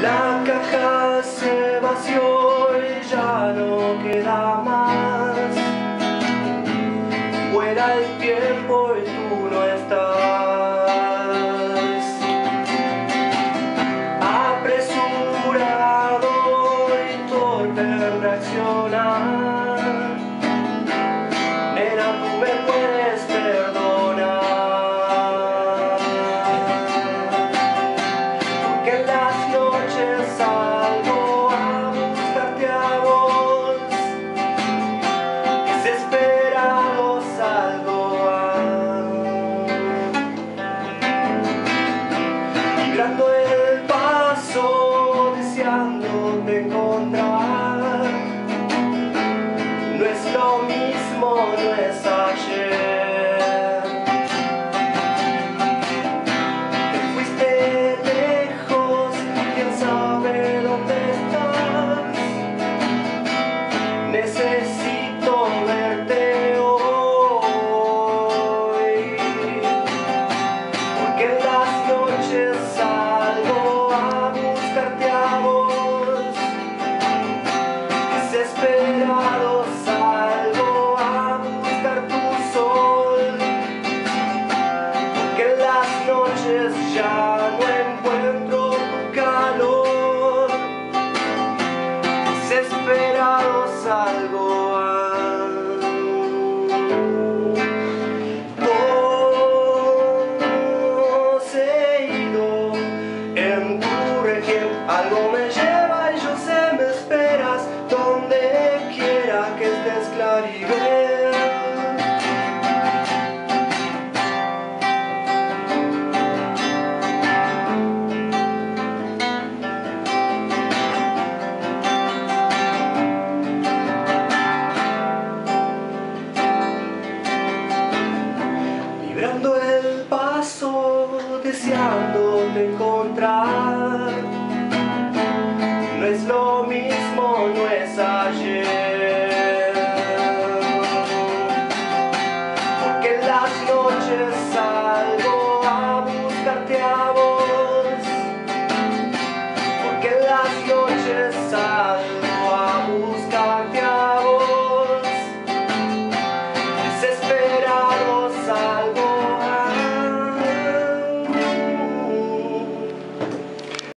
La caja se vació y ya no queda más. Vuela el tiempo y tú no estás. Apresurado y torpe en reaccionar. Nena, tú me puedes perdonar, porque en las noches salgo a buscarte a vos, desesperado salgo librando el paso, deseándote encontrar. No es lo mismo, no es ayer. Te fuiste lejos, quién sabe dónde estás. Necesito verte hoy, porque en las noches salgo a buscarte a vos, desesperado salgo a buscar tu sol, porque en las noches ya no encuentro tu calor, desesperado salgo poseído en tu región. Algo me lleva y yo sé me esperas donde quiera que estés, Claribel. Librando el paso, deseándote encontrar.